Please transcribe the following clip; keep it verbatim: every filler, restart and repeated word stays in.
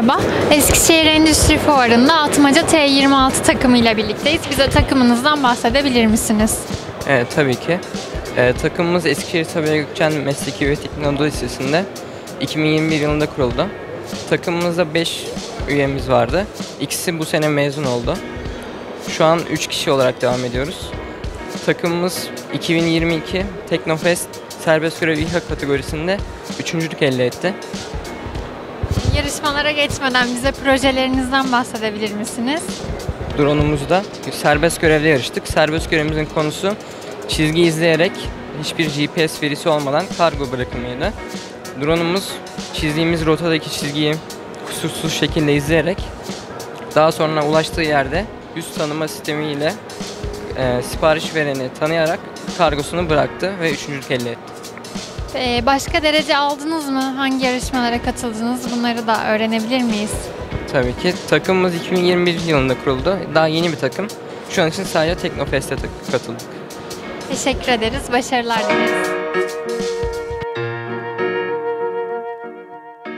Merhaba, Eskişehir Endüstri Fuarı'nda Atmaca T yirmi altı takımıyla birlikteyiz. Bize takımınızdan bahsedebilir misiniz? Evet, tabii ki. Ee, takımımız Eskişehir Sabiha Gökçen Mesleki ve Teknik Anadolu Lisesi'nde iki bin yirmi bir yılında kuruldu. Takımımızda beş üyemiz vardı. İkisi bu sene mezun oldu. Şu an üç kişi olarak devam ediyoruz. Takımımız iki bin yirmi iki Teknofest Serbest Görev İHA kategorisinde üçüncülük elde etti. Yarışmalara geçmeden bize projelerinizden bahsedebilir misiniz? Drone'umuzda serbest görevde yarıştık. Serbest görevimizin konusu çizgi izleyerek hiçbir G P S verisi olmadan kargo bırakımıydı. Drone'umuz çizdiğimiz rotadaki çizgiyi kusursuz şekilde izleyerek daha sonra ulaştığı yerde yüz tanıma sistemiyle e, sipariş vereni tanıyarak kargosunu bıraktı ve üçüncülük elde etti. Ee, başka derece aldınız mı? Hangi yarışmalara katıldınız? Bunları da öğrenebilir miyiz? Tabii ki. Takımımız iki bin yirmi bir yılında kuruldu. Daha yeni bir takım. Şu an için sadece Teknofest'e katıldık. Teşekkür ederiz. Başarılar dileriz.